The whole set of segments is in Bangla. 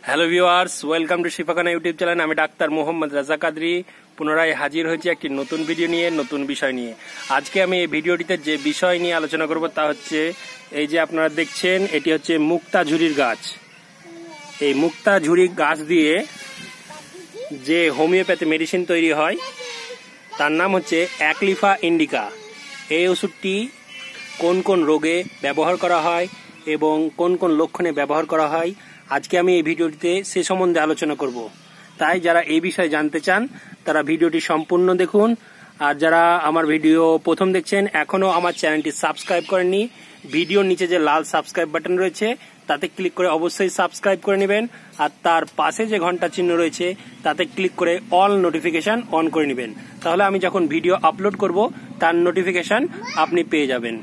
Hello viewers, welcome to Shifakhana YouTube channel. আমি ডাক্তার মোহাম্মদ রাজা কাদরি পুনরায় হাজির হয়েছি একটি নতুন ভিডিও নিয়ে, নতুন বিষয় নিয়ে। আজকে আমি এই ভিডিওটিতে যে বিষয় নিয়ে আলোচনা করব তা হচ্ছে এই যে আপনারা দেখছেন, এটি হচ্ছে মুক্তা ঝুরির গাছ। এই মুক্তা ঝুরি গাছ দিয়ে যে হোমিওপ্যাথি মেডিসিন তৈরি হয় তার নাম হচ্ছে অ্যাকলিফা ইন্ডিকা। এই ওষুধটি কোন কোন রোগে ব্যবহার করা হয় এবং কোন কোন লক্ষণে ব্যবহার করা হয়, আজকে আমি এই ভিডিওটিতে সে সম্বন্ধে আলোচনা করব। তাই যারা এই বিষয়ে জানতে চান তারা ভিডিওটি সম্পূর্ণ দেখুন। আর যারা আমার ভিডিও প্রথম দেখছেন, এখনো আমার চ্যানেলটি সাবস্ক্রাইব করেননি, ভিডিওর নিচে যে লাল সাবস্ক্রাইব বাটন রয়েছে তাতে ক্লিক করে অবশ্যই সাবস্ক্রাইব করে নেবেন। আর তার পাশে যে ঘন্টা চিহ্ন রয়েছে তাতে ক্লিক করে অল নোটিফিকেশন অন করে নেবেন। তাহলে আমি যখন ভিডিও আপলোড করব তার নোটিফিকেশন আপনি পেয়ে যাবেন।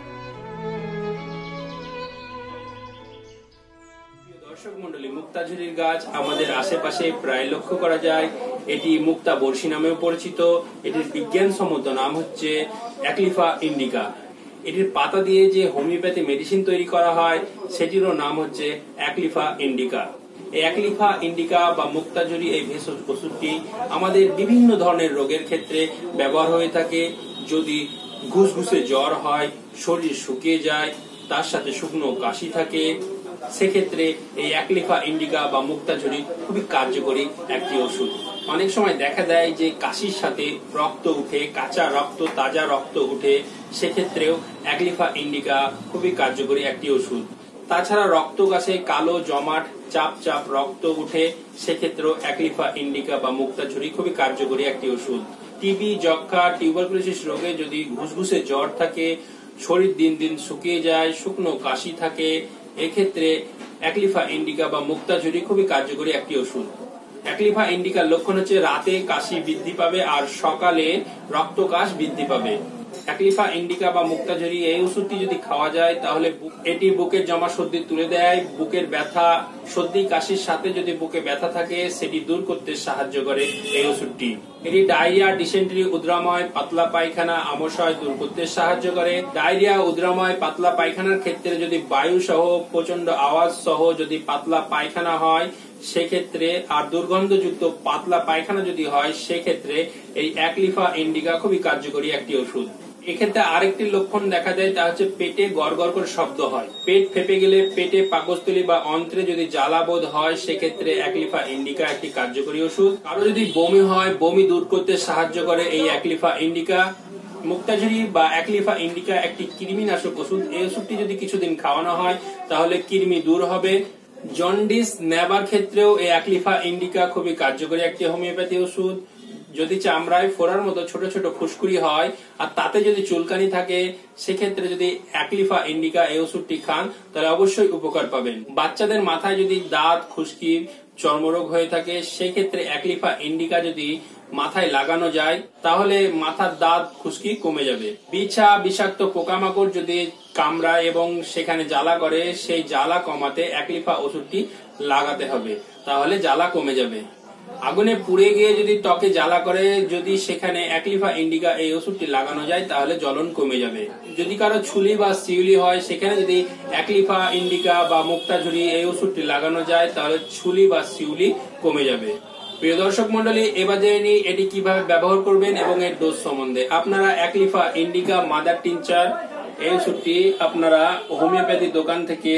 দর্শক মন্ডলী, মুক্তা ঝুরির গাছ আমাদের আশেপাশে প্রায় লক্ষ্য করা যায়। এটি মুক্তা বর্ষী নামেও পরিচিত। এটির বিজ্ঞানসম্মত নাম হচ্ছে অ্যাকলিফা ইন্ডিকা। এটির পাতা দিয়ে যে হোমিওপ্যাথি মেডিসিন তৈরি করা হয় সেটিরও নাম হচ্ছে অ্যাকলিফা ইন্ডিকা। এই অ্যাকলিফা ইন্ডিকা বা মুক্তা ঝুরি এই ভেষজ ওষুধটি আমাদের বিভিন্ন ধরনের রোগের ক্ষেত্রে ব্যবহার হয়ে থাকে। যদি ঘুসঘুসে জ্বর হয়, শরীর শুকিয়ে যায়, তার সাথে শুকনো কাশি থাকে, সেক্ষেত্রে এই অ্যাকলিফা ইন্ডিকা বা মুক্তা ঝুরি খুবই কার্যকরী একটি ওষুধ। অনেক সময় দেখা যায় যে কাশির সাথে রক্ত উঠে, কাঁচা রক্ত, তাজা রক্ত উঠে, সেক্ষেত্রেও অ্যাকলিফা ইন্ডিকা খুবই কার্যকরী একটি ওষুধ। তাছাড়া রক্ত গাছে কালো জমাট চাপ চাপ রক্ত উঠে, সেক্ষেত্রেও অ্যাকলিফা ইন্ডিকা বা মুক্তা ঝুরি খুবই কার্যকরী একটি ওষুধ। টিবি, যক্ষ্মা, টিউবারকুলোসিস রোগে যদি ঘুসঘুসে জ্বর থাকে, শরীর দিন দিন শুকিয়ে যায়, শুকনো কাশি থাকে, এক্ষেত্রে অ্যাকলিফা ইন্ডিকা বা মুক্তা ঝুরি খুবই কার্যকরী একটি ওষুধ। অ্যাকলিফা ইন্ডিকার লক্ষণ হচ্ছে রাতে কাশি বৃদ্ধি পাবে আর সকালে রক্তকাশ বৃদ্ধি পাবে। অ্যাকলিফা ইন্ডিকা বা মুক্তা ঝুরি এই ওষুধটি যদি খাওয়া যায় তাহলে এটি বুকের জমা সর্দি তুলে দেয়। বুকের ব্যথা, সর্দি কাশির সাথে যদি বুকে ব্যথা থাকে সেটি দূর করতে সাহায্য করে এই ওষুধটি। এটি ডায়রিয়া, ডিসেন্ট্রি, উদ্রাময়, পাতলা পায়খানা, আমাশয় দূর করতে সাহায্য করে। ডায়রিয়া, উদ্রাময়, পাতলা পায়খানার ক্ষেত্রে যদি বায়ু সহ, প্রচন্ড আওয়াজ সহ যদি পাতলা পায়খানা হয় সেক্ষেত্রে, আর দুর্গন্ধযুক্ত পাতলা পায়খানা যদি হয় সেক্ষেত্রে এই অ্যাকলিফা ইন্ডিকা খুবই কার্যকরী একটি ওষুধ। এক্ষেত্রে আরেকটি লক্ষণ দেখা যায়, তা হচ্ছে পেটে গড়গড় করে শব্দ হয়। পেট ফেপে গেলে, পেটে পাকস্থলী বা অন্ত্রে যদি জ্বালা বোধ হয় সেক্ষেত্রে অ্যাকলিফা ইন্ডিকা একটি কার্যকরী ওষুধ। কারো যদি বমি হয়, বমি দূর করতে সাহায্য করে এই অ্যাকলিফা ইন্ডিকা। মুক্তা ঝুরি বা অ্যাকলিফা ইন্ডিকা একটি কৃমিনাশক ওষুধ। এই ওষুধটি যদি কিছুদিন খাওয়ানো হয় তাহলে কৃমি দূর হবে। জন্ডিস, নেবার ক্ষেত্রেও এই অ্যাকলিফা ইন্ডিকা খুবই কার্যকরী একটি হোমিওপ্যাথি ওষুধ। যদি চামড়ায় ফোড়ার মতো ছোট ছোট ফুসকুড়ি হয় আর তাতে যদি চুলকানি থাকে সেক্ষেত্রে যদি অ্যাকলিফা ইন্ডিকা এই ওষুধটি খান তাহলে অবশ্যই উপকার পাবেন। বাচ্চাদের মাথায় যদি দাঁত, খুশকি, চর্মরোগ হয়ে থাকে সেক্ষেত্রে অ্যাকলিফা ইন্ডিকা যদি মাথায় লাগানো যায় তাহলে মাথার দাঁত, খুশকি কমে যাবে। বিছা, বিষাক্ত পোকামাকড় যদি কামড়ায় এবং সেখানে জ্বালা করে, সেই জ্বালা কমাতে অ্যাকলিফা ওষুধটি লাগাতে হবে, তাহলে জ্বালা কমে যাবে। আগুনে পুড়ে গিয়ে যদি ত্বকে জ্বালা করে, যদি সেখানে অ্যাকলিফা ইন্ডিকা এই ওষুধটি লাগানো যায় তাহলে জ্বলন কমে যাবে। যদি কারো ছুলি বা শিউলি হয় সেখানে যদি অ্যাকলিফা ইন্ডিকা বা মুক্তা ঝুরি এই ওষুধটি লাগানো যায় তাহলে ছুলি বা শিউলি কমে যাবে। প্রিয় দর্শক মন্ডলী, এবার জেনে নিই এটি কিভাবে ব্যবহার করবেন এবং এর ডোজ সম্বন্ধে। আপনারা অ্যাকলিফা ইন্ডিকা মাদার টিনচার এই ওষুধটি আপনারা হোমিওপ্যাথি দোকান থেকে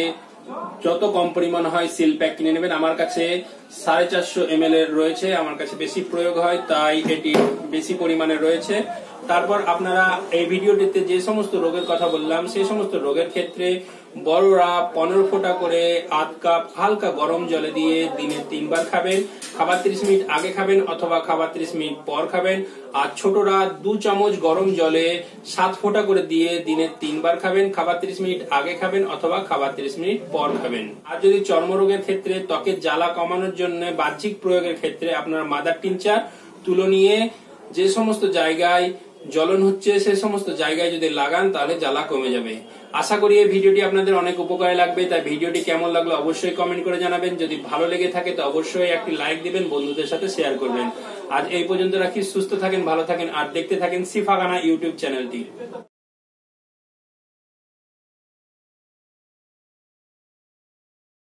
যত কম পরিমাণ হয় সিল প্যাক কিনে নেবেন। আমার কাছে 450 ml এর রয়েছে, আমার কাছে বেশি প্রয়োগ হয় তাই এটি বেশি পরিমাণে রয়েছে। তারপর আপনারা এই ভিডিওটিতে যে সমস্ত রোগের কথা বললাম সেই সমস্ত রোগের ক্ষেত্রে বড়রা 15 ফোঁটা করে আধ কাপ হালকা গরম জলে দিয়ে দিনে 3 বার খাবেন। খাবার 30 মিনিট আগে খাবেন অথবা খাবার 30 মিনিট পর খাবেন। আর ছোটরা 2 চামচ গরম জলে 7 ফোঁটা করে দিয়ে দিনে 3 বার খাবেন। খাবার 30 মিনিট আগে খাবেন অথবা খাবার 30 মিনিট পর খাবেন। আর যদি চর্মরোগের ক্ষেত্রে, ত্বকের জ্বালা কমানোর জন্য বাহ্যিক প্রয়োগের ক্ষেত্রে আপনারা মাদার টিনচার তুলো নিয়ে যে সমস্ত জায়গায় জ্বলন হচ্ছে সে সমস্ত জায়গায় যদি লাগান তাহলে জ্বালা কমে যাবে। আশা করি এই ভিডিওটি আপনাদের অনেক উপকারে লাগবে। তাই ভিডিওটি কেমন লাগলো অবশ্যই কমেন্ট করে জানাবেন। যদি ভালো লেগে থাকে তো অবশ্যই একটি লাইক দিবেন, বন্ধুদের সাথে শেয়ার করবেন। আজ এই পর্যন্ত রাখি। সুস্থ থাকেন, ভালো থাকেন আর দেখতে থাকেন শিফাখানা ইউটিউব চ্যানেলটি।